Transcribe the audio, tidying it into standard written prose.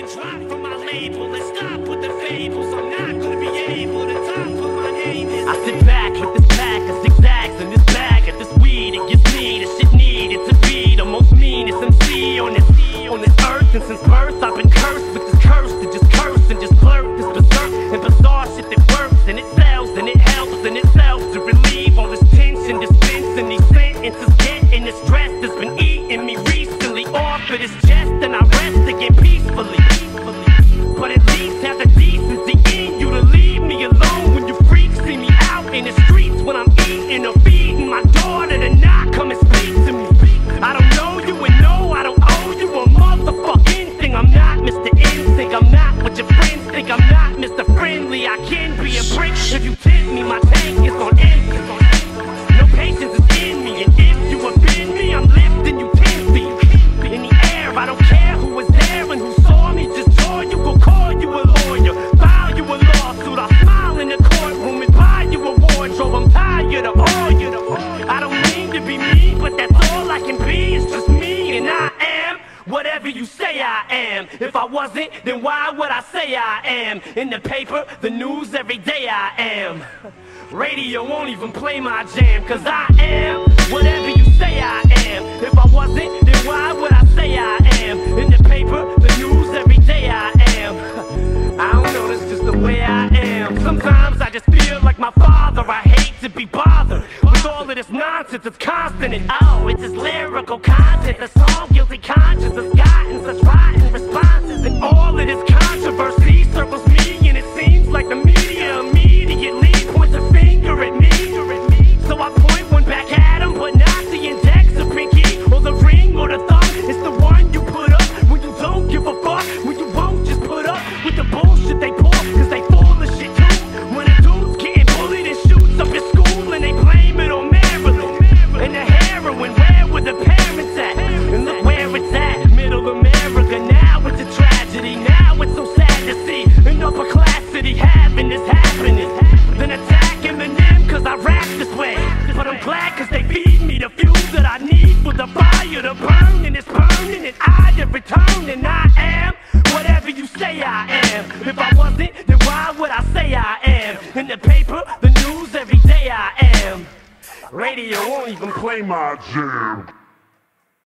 drop from my label and stop with the fables. I'm not gonna be able to top what my name is. I sit back with this pack of zigzags and this bag of this weed. It gives me the shit needed to be the most meanest MC on this earth. And since birth I've been cursed with this curse to just curse and just blurt this berserk and bizarre shit that works and it sells and it helps in itself to relieve all this tension, dispensing these sentences, getting this stress that's been eating me recently off of this chest, and I rest again peacefully. But at least have the decency in you to leave me alone when you freaks see me out in the streets when I'm eating or feeding my daughter to not come and speak to me. I don't know you and no, I don't owe you a motherfucking thing. I'm not Mr. Instinct, I'm not what your friends think. I'm not Mr. Friendly, I can be a prick. If you tempt me, my tank is on empty. No patience is in me, and if you offend me, I'm lifting you 10 feet in the air. I don't care who was there and who saw me, just joy you, go call you a lawyer, file you a lawsuit. I'll smile in the courtroom and buy you a wardrobe. I'm tired of all you. I don't mean to be mean, but that's all I can be. It's just me, and I am whatever you say I am. If I wasn't, then why would I say I am? In the paper, the news, every day I am. Radio won't even play my jam, cause I am whatever you say I am. If I wasn't, then why would I say I am? In the paper, the news, every day I am. I don't know, that's just the way I am. Sometimes I just feel like my father. I hate to be bothered with all of this nonsense. It's constant and oh, it's just lyrical content. The song Guilty Conscience has gotten such rotten responses, and all of this controversy circles me, and it seems like the media immediately points a finger at me. So I point one back at him, but not the index or pinky or the ring or the thumb. It's the one you put up when you don't give a fuck, when you won't just put up with the bullshit they pull, cause they full of shit too. When a dude's getting bullied and shoots up his school and they blame it on Maryland and the heroin, where were the parents at? And look where it's at, middle America. Now it's a tragedy, now it's so sad to see an upper class city having this happiness. Then attack Eminem cause I rap this way, but I'm glad cause they feed me the fuel that I need for the fire to burn, and it's burning and I to return, and I am whatever you say I am. If I wasn't, then why would I say I am? In the paper, the news, every day I am. Radio won't even play my jam.